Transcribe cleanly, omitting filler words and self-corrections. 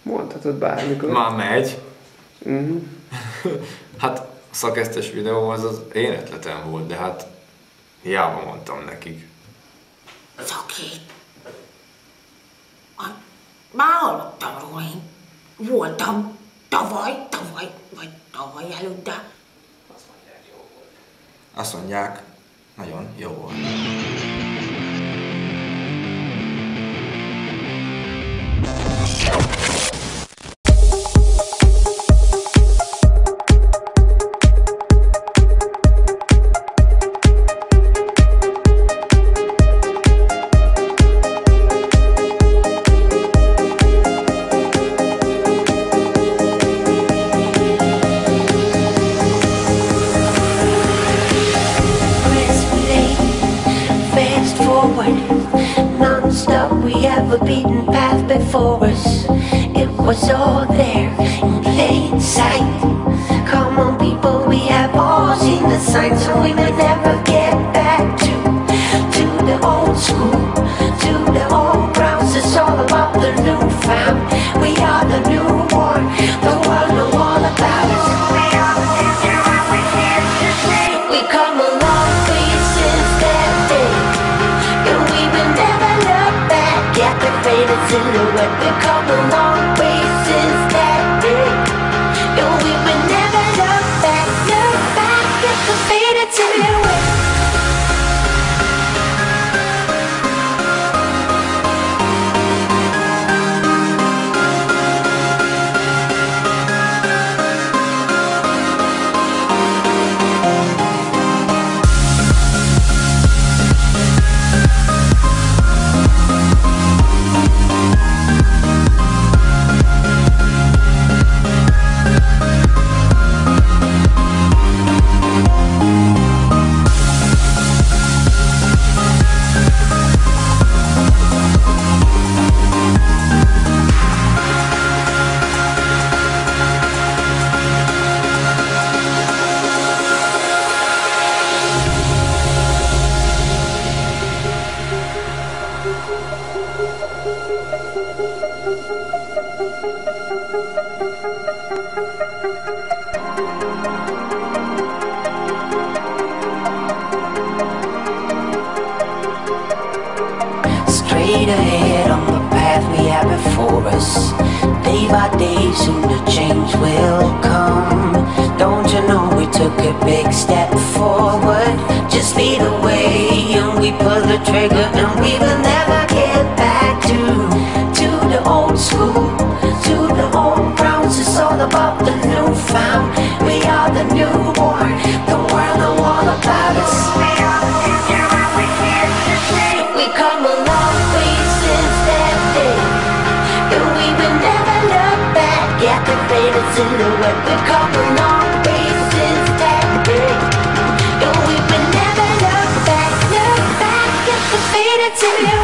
Mondhatod bármikor. Már megy. Hát a szakesztes videó az én ötletem volt, de hát hiába mondtam nekik. Szaki. Már hallottam róla, én voltam tavaly előtt, de Azt mondják, nagyon jó volt. Non-stop, we have a beaten path before us. It was all there in plain sight. Come on people, we have all seen the signs, so we may never get back to the old school, to the old grounds. It's all about the new found. We are the newborn, the world know all about us. We are the future and we're here to stay. We come a long way since that day, and we will never look back at the faded silhouette. We come a long way since that day, and we will never look back at the faded silhouette. Straight ahead on the path we have before us. Day by day soon the change will come. Don't you know we took a big step forward? Just lead the way and we pull the trigger, and we will never get back to the old school, to the old grounds. It's all about the new found. We are the newborn, the world know all about us. We are the future and we're here to stay. We come a long way since that day, and we will never look back at the faded silhouette. We come a long way since that day, and we will never look back at the faded silhouette.